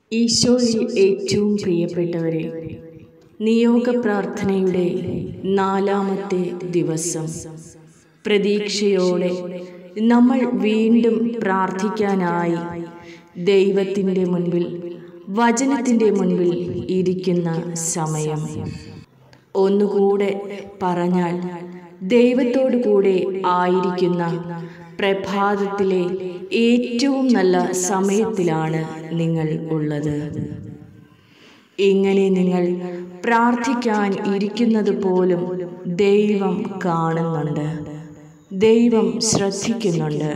ഈശോയിൽ ഏറ്റവും പ്രിയപ്പെട്ടവരെ, നിയോഗ പ്രാർത്ഥനയുടെ 4-ാമത്തെ ദിവസം പ്രതീക്ഷയോടെ നമ്മൾ വീണ്ടും പ്രാർത്ഥിക്കാനായി ദൈവത്തിൻ്റെ മുൻപിൽ, വചനത്തിൻ്റെ മുൻപിൽ ഇരിക്കുന്ന സമയം. ഒന്നുകൂടെ പറഞ്ഞാൽ, ദൈവത്തോടു കൂടെ ആയിരിക്കുന്ന പ്രഭാതത്തിലെ ഏറ്റവും നല്ല സമയത്തിലാണ് നിങ്ങൾ ഉള്ളത്. ഇങ്ങനെ നിങ്ങൾ പ്രാർത്ഥിക്കാൻ ഇരിക്കുന്നത് പോലും ദൈവം കാണുന്നുണ്ട്, ദൈവം ശ്രദ്ധിക്കുന്നുണ്ട്.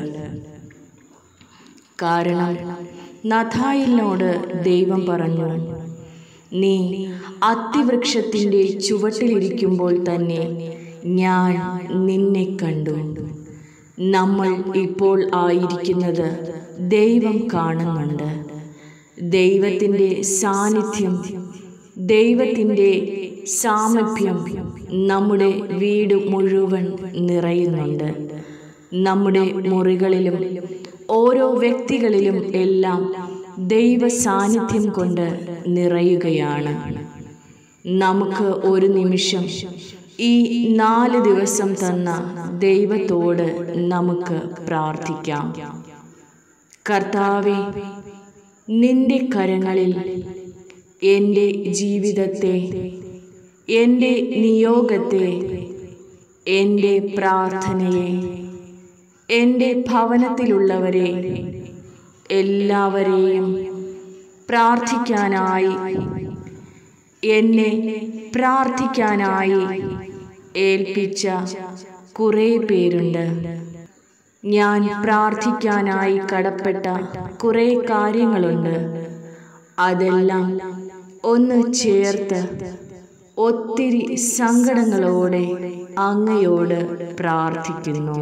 കാരണം നഥായിലിനോട് ദൈവം പറഞ്ഞു, നീ അത്തിവൃക്ഷത്തിൻ്റെ ചുവട്ടിലിരിക്കുമ്പോൾ തന്നെ ഞാൻ നിന്നെ കണ്ടു. നമ്മൾ ഇപ്പോൾ ആയിരിക്കുന്നത് ദൈവം കാണുന്നുണ്ട്. ദൈവത്തിൻ്റെ സാന്നിധ്യം, ദൈവത്തിൻ്റെ സാമീപ്യം നമ്മുടെ വീട് മുഴുവൻ നിറയുന്നുണ്ട്. നമ്മുടെ മുറികളിലും ഓരോ വ്യക്തികളിലും എല്ലാം ദൈവ സാന്നിധ്യം കൊണ്ട് നിറയുകയാണ്. നമുക്ക് ഒരു നിമിഷം ഈ 4 ദിവസം തന്ന ദൈവത്തോട് നമുക്ക് പ്രാർത്ഥിക്കാം. കർത്താവേ, നിന്റെ കരങ്ങളിൽ എൻ്റെ ജീവിതത്തെ, എൻ്റെ നിയോഗത്തെ, എൻ്റെ പ്രാർത്ഥനയെ, എൻ്റെ ഭവനത്തിലുള്ളവരെ എല്ലാവരെയും പ്രാർത്ഥിക്കാനായി, എന്നെ പ്രാർത്ഥിക്കാനായി ഏൽപ്പിച്ച കുറേ പേരുണ്ട്. ഞാൻ പ്രാർത്ഥിക്കാനായി കടപ്പെട്ട കുറേ കാര്യങ്ങളുണ്ട്. അതെല്ലാം ഒന്ന് ചേർത്ത് ഒത്തിരി സങ്കടങ്ങളോടെ അങ്ങയോട് പ്രാർത്ഥിക്കുന്നു.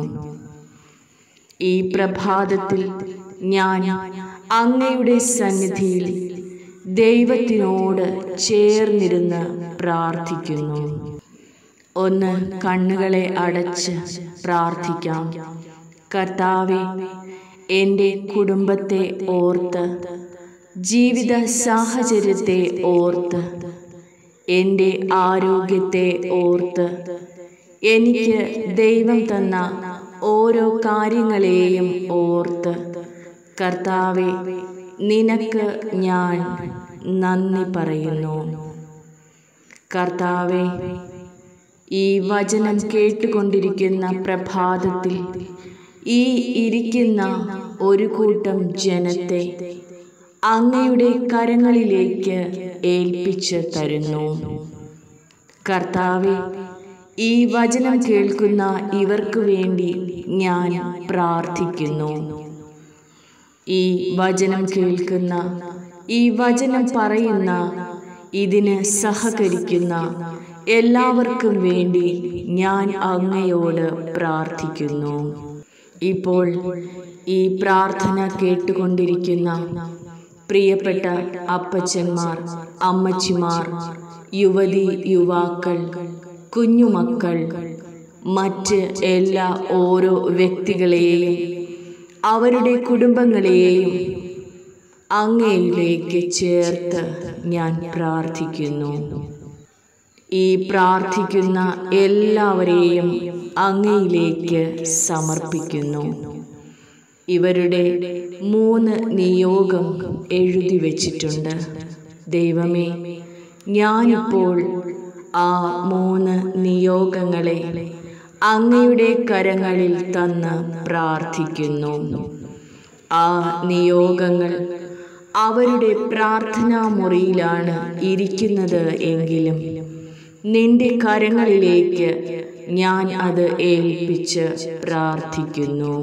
ഈ പ്രഭാതത്തിൽ ഞാൻ അങ്ങയുടെ സന്നിധിയിൽ ദൈവത്തിനോട് ചേർന്നിരുന്ന് പ്രാർത്ഥിക്കുന്നു. ഒന്ന് കണ്ണുകളെ അടച്ച് പ്രാർത്ഥിക്കാം. കർത്താവേ, എൻ്റെ കുടുംബത്തെ ഓർത്ത്, ജീവിത സാഹചര്യത്തെ ഓർത്ത്, എൻ്റെ ആരോഗ്യത്തെ ഓർത്ത്, എനിക്ക് ദൈവം തന്ന ഓരോ കാര്യങ്ങളെയും ഓർത്ത്, കർത്താവേ, നിനക്ക് ഞാൻ നന്ദി പറയുന്നു. കർത്താവേ, ഈ വചനം കേട്ടുകൊണ്ടിരിക്കുന്ന പ്രഭാതത്തിൽ ഈ ഇരിക്കുന്ന ഒരു കൂട്ടം ജനത്തെ അങ്ങയുടെ കരങ്ങളിലേക്ക് ഏൽപ്പിച്ച് തരുന്നു. കർത്താവേ, ഈ വചനം കേൾക്കുന്ന ഇവർക്ക് വേണ്ടി ഞാൻ പ്രാർത്ഥിക്കുന്നു. ഈ വചനം കേൾക്കുന്ന, ഈ വചനം പറയുന്ന, ഇതിന് സഹകരിക്കുന്ന എല്ലാവർക്കും വേണ്ടി ഞാൻ അങ്ങയോട് പ്രാർത്ഥിക്കുന്നു. ഇപ്പോൾ ഈ പ്രാർത്ഥന കേട്ടുകൊണ്ടിരിക്കുന്ന പ്രിയപ്പെട്ട അപ്പച്ചന്മാർ, അമ്മച്ചിമാർ, യുവതി യുവാക്കൾ, കുഞ്ഞുമക്കൾ, മറ്റ് എല്ലാ ഓരോ വ്യക്തികളെയും അവരുടെ കുടുംബങ്ങളെയും അങ്ങയിലേക്ക് ചേർത്ത് ഞാൻ പ്രാർത്ഥിക്കുന്നു. ഈ പ്രാർത്ഥിക്കുന്ന എല്ലാവരെയും അങ്ങയിലേക്ക് സമർപ്പിക്കുന്നു. ഇവരുടെ 3 നിയോഗം എഴുതി വച്ചിട്ടുണ്ട്. ദൈവമേ, ഞാനിപ്പോൾ ആ 3 നിയോഗങ്ങളെ അങ്ങയുടെ കരങ്ങളിൽ തന്ന് പ്രാർത്ഥിക്കുന്നു. ആ നിയോഗങ്ങൾ അവരുടെ പ്രാർത്ഥനാ മുറിയിലാണ് ഇരിക്കുന്നത് എങ്കിലും നിന്റെ കരങ്ങളിലേക്ക് ഞാൻ അത് ഏൽപ്പിച്ച് പ്രാർത്ഥിക്കുന്നു.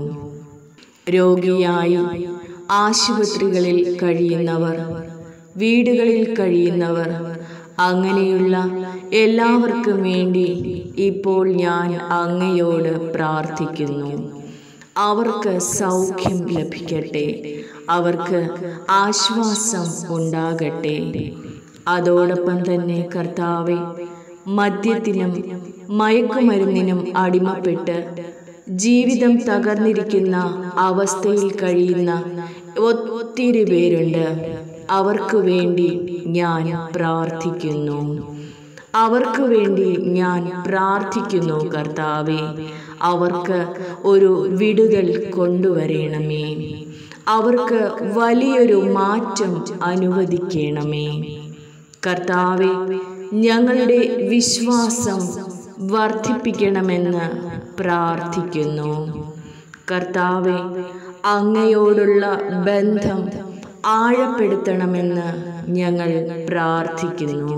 രോഗിയായി ആശുപത്രികളിൽ കഴിയുന്നവർ, വീടുകളിൽ കഴിയുന്നവർ, അങ്ങനെയുള്ള എല്ലാവർക്കും വേണ്ടി ഇപ്പോൾ ഞാൻ അങ്ങയോട് പ്രാർത്ഥിക്കുന്നു. അവർക്ക് സൗഖ്യം ലഭിക്കട്ടെ, അവർക്ക് ആശ്വാസം ഉണ്ടാകട്ടെ. അതോടൊപ്പം തന്നെ കർത്താവേ, മദ്യത്തിനും മയക്കുമരുന്നിനും അടിമപ്പെട്ട് ജീവിതം തകർന്നിരിക്കുന്ന അവസ്ഥയിൽ കഴിയുന്ന ഒത്തിരി പേരുണ്ട്. അവർക്ക് വേണ്ടി ഞാൻ പ്രാർത്ഥിക്കുന്നു. അവർക്ക് വേണ്ടി ഞാൻ പ്രാർത്ഥിക്കുന്നു കർത്താവേ. അവർക്ക് ഒരു വിടുതൽ കൊണ്ടുവരണമേ. അവർക്ക് വലിയൊരു മാറ്റം അനുവദിക്കണമേ കർത്താവേ. ഞങ്ങളുടെ വിശ്വാസം വർദ്ധിപ്പിക്കണമെന്ന് പ്രാർത്ഥിക്കുന്നു കർത്താവേ. അങ്ങയോടുള്ള ബന്ധം ആഴപ്പെടുത്തണമെന്ന് ഞങ്ങൾ പ്രാർത്ഥിക്കുന്നു.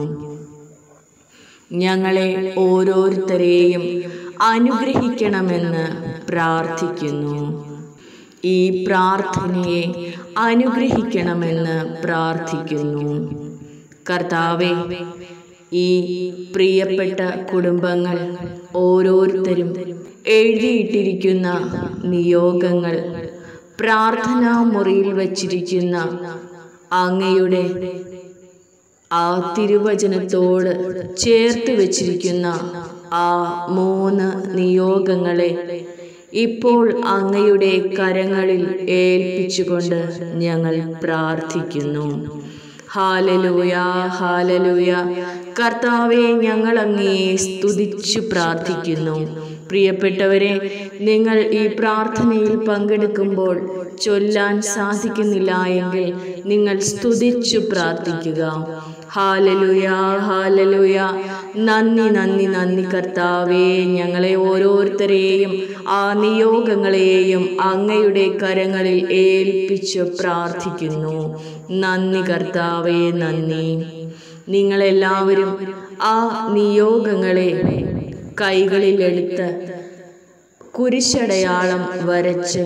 ഞങ്ങളെ ഓരോരുത്തരെയും അനുഗ്രഹിക്കണമെന്ന് പ്രാർത്ഥിക്കുന്നു. ഈ പ്രാർത്ഥനയെ അനുഗ്രഹിക്കണമെന്ന് പ്രാർത്ഥിക്കുന്നു കർത്താവേ. ഈ പ്രിയപ്പെട്ട കുടുംബങ്ങൾ ഓരോരുത്തരും എഴുതിയിട്ടിരിക്കുന്ന നിയോഗങ്ങൾ, പ്രാർത്ഥനാ മുറിയിൽ വച്ചിരിക്കുന്ന അങ്ങയുടെ ആ തിരുവചനത്തോട് ചേർത്ത് വച്ചിരിക്കുന്ന ആ 3 നിയോഗങ്ങളെ ഇപ്പോൾ അങ്ങയുടെ കരങ്ങളിൽ ഏൽപ്പിച്ചുകൊണ്ട് ഞങ്ങൾ പ്രാർത്ഥിക്കുന്നു. ഹല്ലേലൂയ, ഹല്ലേലൂയ. കർത്താവേ, ഞങ്ങൾ അങ്ങയെ സ്തുതിച്ചു പ്രാർത്ഥിക്കുന്നു. പ്രിയപ്പെട്ടവരെ, നിങ്ങൾ ഈ പ്രാർത്ഥനയിൽ പങ്കെടുക്കുമ്പോൾ ചൊല്ലാൻ സാധിക്കുന്നില്ല എങ്കിൽ നിങ്ങൾ സ്തുതിച്ചു പ്രാർത്ഥിക്കുക. ഹല്ലേലൂയ, ഹല്ലേലൂയ. നന്ദി, നന്ദി, നന്ദി കർത്താവേ. ഞങ്ങളെ ഓരോരുത്തരെയും ആ നിയോഗങ്ങളെയും അങ്ങയുടെ കരങ്ങളിൽ ഏൽപ്പിച്ച് പ്രാർത്ഥിക്കുന്നു. നന്ദി കർത്താവേ, നന്ദി. നിങ്ങളെല്ലാവരും ആ നിയോഗങ്ങളെ കൈകളിലെടുത്ത് കുരിശടയാളം വരച്ച്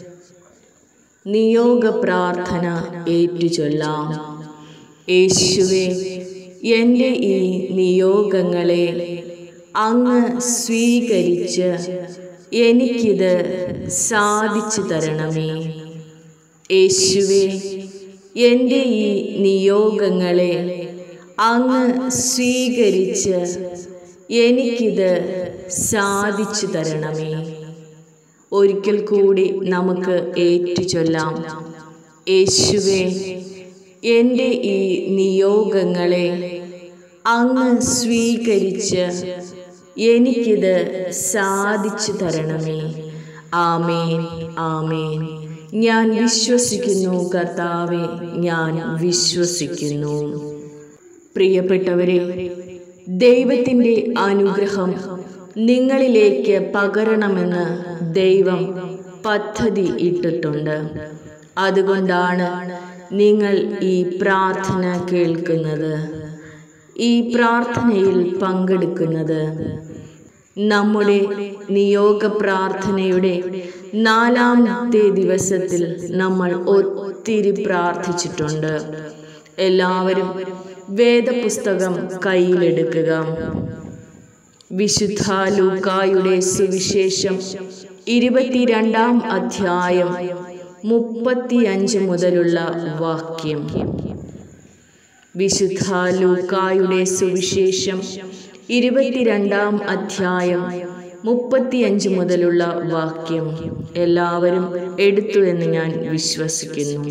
നിയോഗ പ്രാർത്ഥന ഏറ്റുചൊല്ലാം. യേശുവേ, എൻ്റെ ഈ നിയോഗങ്ങളെ അങ്ങ് സ്വീകരിച്ച് എനിക്കിത് സാധിച്ചു തരണമേ. യേശുവേ, എൻ്റെ ഈ നിയോഗങ്ങളെ അങ്ങ് സ്വീകരിച്ച് എനിക്കിത് സാധിച്ചു തരണമേ. ഒരിക്കൽ കൂടി നമുക്ക് ഏറ്റുചൊല്ലാം. യേശുവേ, എൻ്റെ ഈ നിയോഗങ്ങളെ അങ്ങ് സ്വീകരിച്ച് എനിക്കിത് സാധിച്ചു തരണമേ. ആമേൻ, ആമേൻ. ഞാൻ വിശ്വസിക്കുന്നു കർത്താവേ, ഞാൻ വിശ്വസിക്കുന്നു. പ്രിയപ്പെട്ടവരെ, ദൈവത്തിൻ്റെ അനുഗ്രഹം നിങ്ങളിലേക്ക് പകരണമെന്ന് ദൈവം പദ്ധതി ഇട്ടിട്ടുണ്ട്. അതുകൊണ്ടാണ് നിങ്ങൾ ഈ പ്രാർത്ഥന കേൾക്കുന്നത്, ഈ പ്രാർത്ഥനയിൽ പങ്കെടുക്കുന്നത്. നമ്മുടെ നിയോഗ പ്രാർത്ഥനയുടെ 4ാമത്തെ ദിവസത്തിൽ നമ്മൾ ഒത്തിരി പ്രാർത്ഥിച്ചിട്ടുണ്ട്. എല്ലാവരും വേദപുസ്തകം കയ്യിലെടുക്കുക. വിശുദ്ധ ലൂക്കായുടെ സുവിശേഷം 22-ാം അധ്യായം 35 മുതലുള്ള വാക്യം. വിശുദ്ധ ലൂക്കായുടെ സുവിശേഷം 22-ാം അധ്യായം 35 മുതലുള്ള വാക്യം എല്ലാവരും എടുത്തു എന്ന് ഞാൻ വിശ്വസിക്കുന്നു.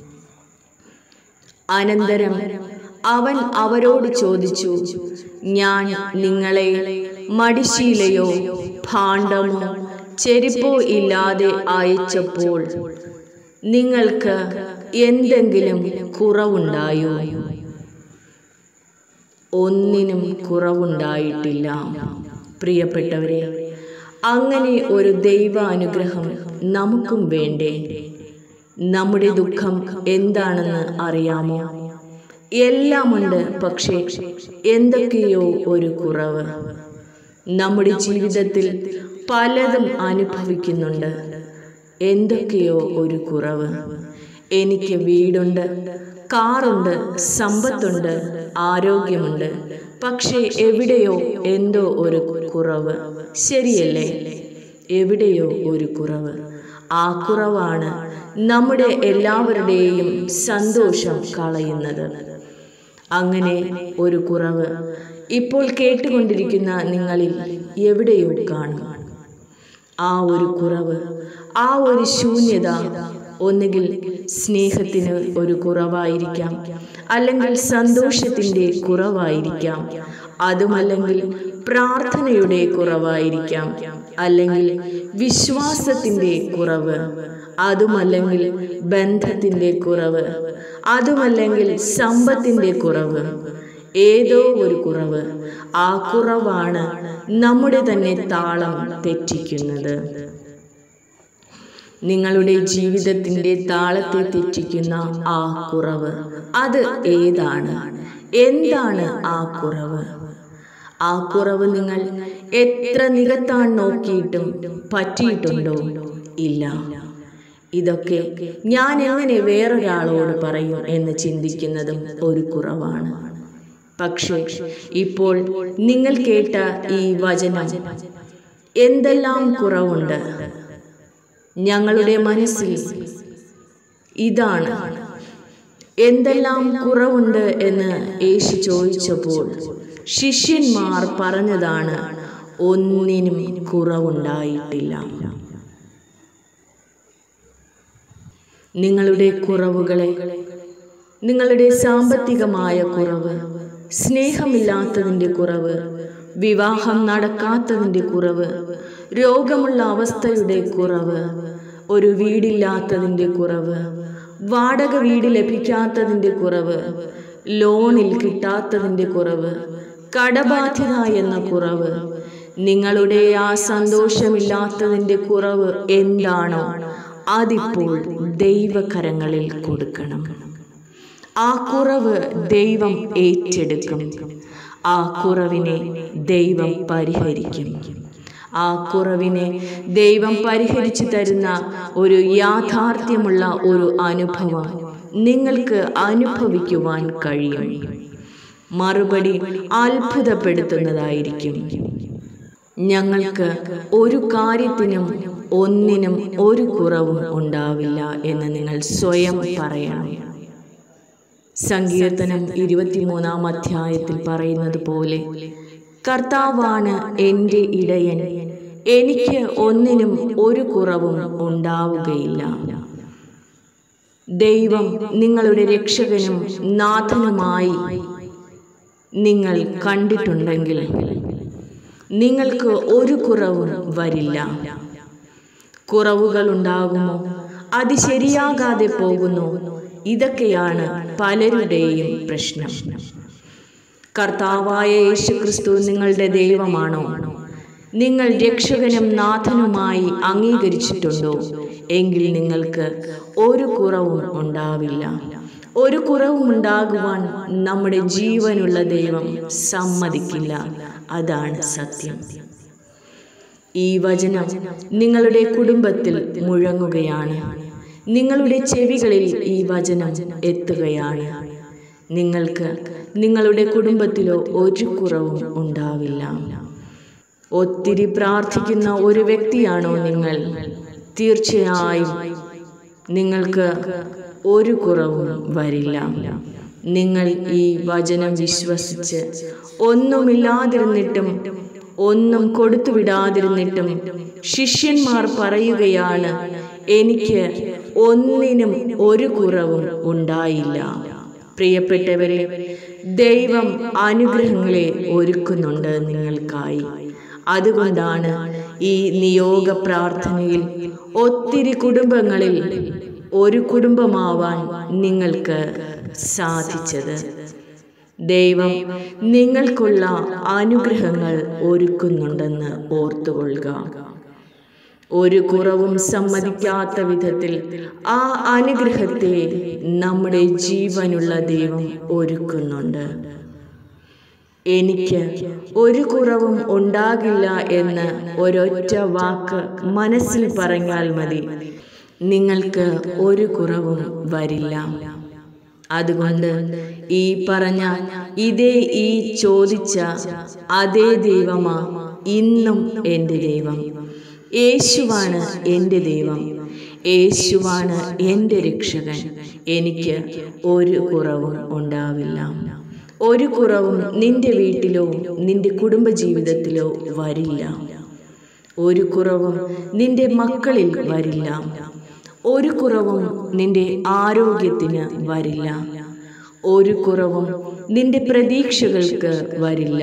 അനന്തരം അവൻ അവരോട് ചോദിച്ചു, ഞാൻ നിങ്ങളെ മടിശീലയോ ഭാണ്ഡമോ ചെരിപ്പോ ഇല്ലാതെ അയച്ചപ്പോൾ നിങ്ങൾക്ക് എന്തെങ്കിലും കുറവുണ്ടായോ? ഒന്നിനും കുറവുണ്ടായിട്ടില്ല. പ്രിയപ്പെട്ടവരെ, അങ്ങനെ ഒരു ദൈവ അനുഗ്രഹം നമുക്കും വേണ്ടേ? നമ്മുടെ ദുഃഖം എന്താണെന്ന് അറിയാമോ? എല്ലാമുണ്ട്, പക്ഷേ എന്തൊക്കെയോ ഒരു കുറവ്. നമ്മുടെ ജീവിതത്തിൽ പലതും അനുഭവിക്കുന്നുണ്ട്. എന്തൊക്കെയോ ഒരു കുറവ്. എനിക്ക് വീടുണ്ട്, കാറുണ്ട്, സമ്പത്തുണ്ട്, ആരോഗ്യമുണ്ട്, പക്ഷേ എവിടെയോ എന്തോ ഒരു കുറവ്. ശരിയല്ലേ? എവിടെയോ ഒരു കുറവ്. ആ കുറവാണ് നമ്മുടെ എല്ലാവരുടെയും സന്തോഷം കളയുന്നത്. അങ്ങനെ ഒരു കുറവ് ഇപ്പോൾ കേട്ടുകൊണ്ടിരിക്കുന്ന നിങ്ങളിൽ എവിടെയോ കാണും. ആ ഒരു കുറവ്, ആ ഒരു ശൂന്യത ഒന്നുകിൽ സ്നേഹത്തിന് ഒരു കുറവായിരിക്കാം, അല്ലെങ്കിൽ സന്തോഷത്തിൻ്റെ കുറവായിരിക്കാം, അതുമല്ലെങ്കിൽ പ്രാർത്ഥനയുടെ കുറവായിരിക്കാം, അല്ലെങ്കിൽ വിശ്വാസത്തിൻ്റെ കുറവ്, അതുമല്ലെങ്കിൽ ബന്ധത്തിൻ്റെ കുറവ്, അതുമല്ലെങ്കിൽ സമ്പത്തിൻ്റെ കുറവ്, ഏതോ ഒരു കുറവ്. ആ കുറവാണ് നമ്മുടെ തന്നെ താളം തെറ്റിക്കുന്നത്. നിങ്ങളുടെ ജീവിതത്തിൻ്റെ താളത്തെ തെറ്റിക്കുന്ന ആ കുറവ് അത് ഏതാണ്? എന്താണ് ആ കുറവ്? ആ കുറവ് നിങ്ങൾ എത്ര നികത്താൻ നോക്കിയിട്ടും പറ്റിയിട്ടുണ്ടോ? ഇല്ല. ഇതൊക്കെ ഞാൻ എങ്ങനെ വേറൊരാളോട് പറയും എന്ന് ചിന്തിക്കുന്നതും ഒരു കുറവാണ്. പക്ഷേ ഇപ്പോൾ നിങ്ങൾ കേട്ട ഈ വചനം എന്തെല്ലാം കുറവുണ്ട് ഞങ്ങളുടെ മനസ്സിൽ. ഇതാണ് എന്തെല്ലാം കുറവുണ്ട് എന്ന് യേശു ചോദിച്ചപ്പോൾ ശിഷ്യന്മാർ പറഞ്ഞതാണ്, ഒന്നിനും കുറവുണ്ടായിട്ടില്ല. നിങ്ങളുടെ കുറവുകളെ, നിങ്ങളുടെ സാമ്പത്തികമായ കുറവ്, സ്നേഹമില്ലാത്തതിൻ്റെ കുറവ്, വിവാഹം നടക്കാത്തതിൻ്റെ കുറവ്, രോഗമുള്ള അവസ്ഥയുടെ കുറവ്, ഒരു വീടില്ലാത്തതിൻ്റെ കുറവ്, വാടക വീട് ലഭിക്കാത്തതിൻ്റെ കുറവ്, ലോണിൽ കിട്ടാത്തതിൻ്റെ കുറവ്, കടബാധ്യത എന്ന കുറവ്, നിങ്ങളുടെ ആ സന്തോഷമില്ലാത്തതിൻ്റെ കുറവ് എന്താണോ അതിപ്പോൾ ദൈവകരങ്ങളിൽ കൊടുക്കണം. ആ കുറവ് ദൈവം ഏറ്റെടുക്കും. ആ കുറവിനെ ദൈവം പരിഹരിക്കും. ആ കുറവിനെ ദൈവം പരിഹരിച്ചു തരുന്ന ഒരു യാഥാർത്ഥ്യമുള്ള ഒരു അനുഭവം നിങ്ങൾക്ക് അനുഭവിക്കുവാൻ കഴിയും. മറുപടി അത്ഭുതപ്പെടുത്തുന്നതായിരിക്കും. ഞങ്ങൾക്ക് ഒരു കാര്യത്തിനും ഒന്നിനും ഒരു കുറവും ഉണ്ടാവില്ല എന്ന് നിങ്ങൾ സ്വയം പറയണം. സങ്കീർത്തനം 23-ാം അധ്യായത്തിൽ പറയുന്നത് പോലെ, കർത്താവാണ് എൻ്റെ ഇടയൻ, എനിക്ക് ഒന്നിനും ഒരു കുറവും ഉണ്ടാവുകയില്ല. ദൈവം നിങ്ങളുടെ രക്ഷകനും നാഥനുമായി നിങ്ങൾ കണ്ടിട്ടുണ്ടെങ്കിൽ നിങ്ങൾക്ക് ഒരു കുറവും വരില്ല. കുറവുകൾ ഉണ്ടാകുമോ? അത് ശരിയാകാതെ പോകുന്നു. ഇതൊക്കെയാണ് പലരുടെയും പ്രശ്നം. കർത്താവായ യേശുക്രിസ്തു നിങ്ങളുടെ ദൈവമാണോ? നിങ്ങൾ രക്ഷകനും നാഥനുമായി അംഗീകരിച്ചിട്ടുണ്ടോ? എങ്കിൽ നിങ്ങൾക്ക് ഒരു കുറവും ഉണ്ടാവില്ല. ഒരു കുറവും ഉണ്ടാകുവാൻ നമ്മുടെ ജീവനുള്ള ദൈവം സമ്മതിക്കില്ല. അതാണ് സത്യം. ഈ വചനം നിങ്ങളുടെ കുടുംബത്തിൽ മുഴങ്ങുകയാണ്. നിങ്ങളുടെ ചെവികളിൽ ഈ വചനം എത്തുകയാണ്. നിങ്ങൾക്ക് നിങ്ങളുടെ കുടുംബത്തിലോ ഒരു കുറവും ഉണ്ടാവില്ല. ഒത്തിരി പ്രാർത്ഥിക്കുന്ന ഒരു വ്യക്തിയാണോ നിങ്ങൾ? തീർച്ചയായും നിങ്ങൾക്ക് ഒരു കുറവും വരില്ല. നിങ്ങൾ ഈ വചനം വിശ്വസിച്ച് ഒന്നുമില്ലാതിരുന്നിട്ടും ഒന്നും കൊടുത്തുവിടാതിരുന്നിട്ടും ശിഷ്യന്മാർ പറയുകയാണ്, എനിക്ക് ഒന്നിനും ഒരു കുറവും ഉണ്ടായില്ല. പ്രിയപ്പെട്ടവരെ, ദൈവം അനുഗ്രഹങ്ങളെ ഒരുക്കുന്നുണ്ട് നിങ്ങൾക്കായി. അതുകൊണ്ടാണ് ഈ നിയോഗ പ്രാർത്ഥനയിൽ ഒത്തിരി കുടുംബങ്ങളിൽ ഒരു കുടുംബമാവാൻ നിങ്ങൾക്ക് സാധിച്ചത്. ദൈവം നിങ്ങൾക്കുള്ള അനുഗ്രഹങ്ങൾ ഒരുക്കുന്നുണ്ടെന്ന് ഓർത്തുകൊള്ളുക. ഒരു കുറവും സമ്മതിക്കാത്ത വിധത്തിൽ ആ അനുഗ്രഹത്തെ നമ്മുടെ ജീവനുള്ള ദൈവം ഒരുക്കുന്നുണ്ട്. എനിക്ക് ഒരു കുറവും ഉണ്ടാകില്ല എന്ന് ഒരൊറ്റ വാക്ക് മനസ്സിൽ പറഞ്ഞാൽ മതി, നിങ്ങൾക്ക് ഒരു കുറവും വരില്ല. അതുകൊണ്ട് ഈ പറഞ്ഞ ഈ ചോദിച്ച അതേ ദൈവമാ ഇന്നും എൻ്റെ ദൈവം. യേശുവാണ് എൻ്റെ ദൈവം. യേശുവാണ് എൻ്റെ രക്ഷകൻ. എനിക്ക് ഒരു കുറവും ഉണ്ടാവില്ല. ഒരു കുറവും നിന്റെ വീട്ടിലോ നിന്റെ കുടുംബജീവിതത്തിലോ വരില്ല. ഒരു കുറവും നിന്റെ മക്കളിൽ വരില്ല. ഒരു കുറവും നിന്റെ ആരോഗ്യത്തിന് വരില്ല. ഒരു കുറവും നിന്റെ പ്രതീക്ഷകൾക്ക് വരില്ല.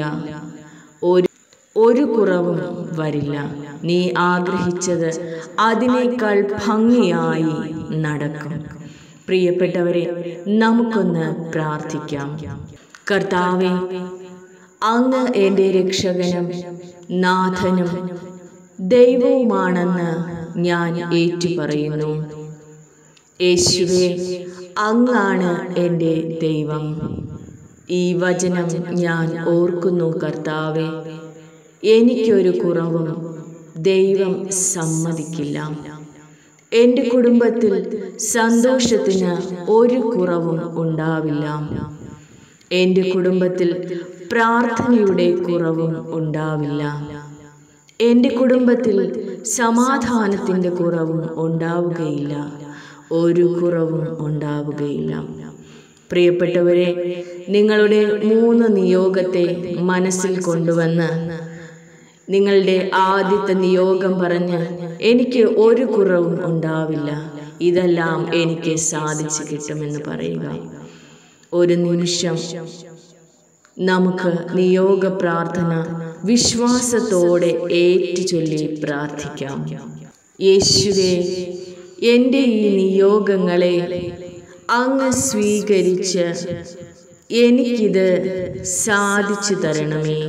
ഒരു കുറവും വരില്ല. നീ ആഗ്രഹിച്ചത് അതിനേക്കാൾ ഭംഗിയായി നടക്കും. പ്രിയപ്പെട്ടവരെ, നമുക്കൊന്ന് പ്രാർത്ഥിക്കാം. കർത്താവേ, അങ്ങ് എൻ്റെ രക്ഷകനും നാഥനും ദൈവവുമാണെന്ന് ഞാൻ ഏറ്റുപറയുന്നു. യേശുവേ, അങ്ങാണ് എൻ്റെ ദൈവം. ഈ വചനം ഞാൻ ഓർക്കുന്നു. കർത്താവേ, എനിക്കൊരു കുറവും ദൈവം സമ്മതിക്കില്ല. എൻ്റെ കുടുംബത്തിൽ സന്തോഷത്തിന് ഒരു കുറവും ഉണ്ടാവില്ല. എൻ്റെ കുടുംബത്തിൽ പ്രാർത്ഥനയുടെ കുറവും ഉണ്ടാവില്ല. എൻ്റെ കുടുംബത്തിൽ സമാധാനത്തിൻ്റെ കുറവും ഉണ്ടാവുകയില്ല. ഒരു കുറവും ഉണ്ടാവുകയില്ല. പ്രിയപ്പെട്ടവരെ, നിങ്ങളുടെ 3 നിയോഗത്തെ മനസ്സിൽ കൊണ്ടുവന്ന് നിങ്ങളുടെ ആദ്യത്തെ നിയോഗം പറഞ്ഞ്, എനിക്ക് ഒരു കുറവും ഉണ്ടാവില്ല, ഇതെല്ലാം എനിക്ക് സാധിച്ചു കിട്ടുമെന്ന് പറയുക. ഒരു നിമിഷം നമുക്ക് നിയോഗ പ്രാർത്ഥന വിശ്വാസത്തോടെ ഏറ്റുചൊല്ലി പ്രാർത്ഥിക്കാം. യേശുവേ, എൻ്റെ ഈ നിയോഗങ്ങളെ അങ്ങ് സ്വീകരിച്ച് എനിക്കിത് സാധിച്ചു തരണമേ.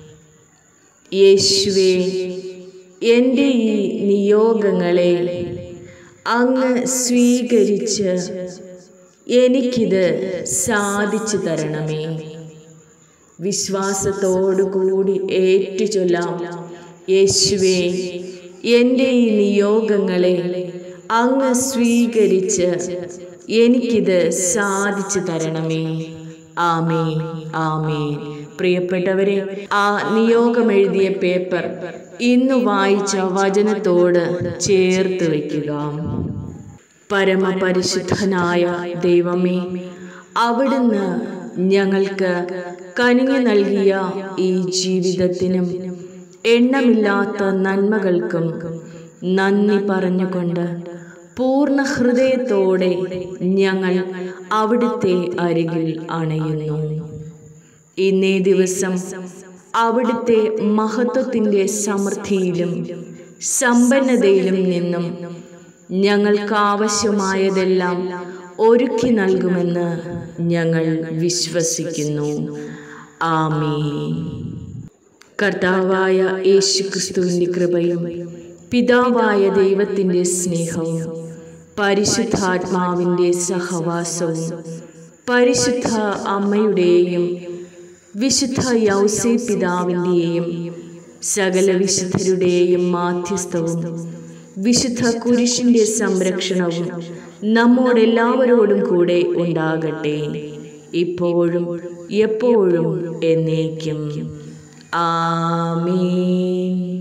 യേശുവേ, എൻ്റെ ഈ നിയോഗങ്ങളെ അങ്ങ് സ്വീകരിച്ച് എനിക്കിത് സാധിച്ചു തരണമേ. വിശ്വാസത്തോടുകൂടി ഏറ്റുചൊല്ലാം. യേശുവേ, എൻ്റെ ഈ നിയോഗങ്ങളെ അങ്ങ് സ്വീകരിച്ച് എനിക്കിത് സാധിച്ചു തരണമേ. ആമേൻ, ആമേൻ. പ്രിയപ്പെട്ടവരെ, ആ നിയോഗം എഴുതിയ പേപ്പർ ഇന്ന് വായിച്ച വചനത്തോട് ചേർത്ത് വയ്ക്കുക. പരമപരിശുദ്ധനായ ദൈവമേ, അവിടുന്ന് ഞങ്ങൾക്ക് കനിഞ്ഞു നൽകിയ ഈ ജീവിതത്തിനും എണ്ണമില്ലാത്ത നന്മകൾക്കും നന്ദി പറഞ്ഞുകൊണ്ട് പൂർണ്ണ ഹൃദയത്തോടെ ഞങ്ങൾ അവിടുത്തെ അരികിൽ അണയുന്നു. ഇന്നേ ദിവസം അവിടുത്തെ മഹത്വത്തിൻ്റെ സമൃദ്ധിയിലും സമ്പന്നതയിലും നിന്നും ഞങ്ങൾക്ക് ആവശ്യമായതെല്ലാം ഒരുക്കി നൽകുമെന്ന് ഞങ്ങൾ വിശ്വസിക്കുന്നു. ആമേൻ. കർത്താവായ യേശുക്രിസ്തുവിൻ്റെ കൃപയും പിതാവായ ദൈവത്തിൻ്റെ സ്നേഹവും പരിശുദ്ധാത്മാവിൻ്റെ സഹവാസവും പരിശുദ്ധ അമ്മയുടെയും വിശുദ്ധ യൗസേ പിതാവിൻ്റെയും സകല വിശുദ്ധരുടെയും മാധ്യസ്ഥവും വിശുദ്ധ കുരിശിൻ്റെ സംരക്ഷണവും നമ്മോടെല്ലാവരോടും കൂടെ ഉണ്ടാകട്ടെ, ഇപ്പോഴും എപ്പോഴും എന്നേക്കും. ആമേൻ.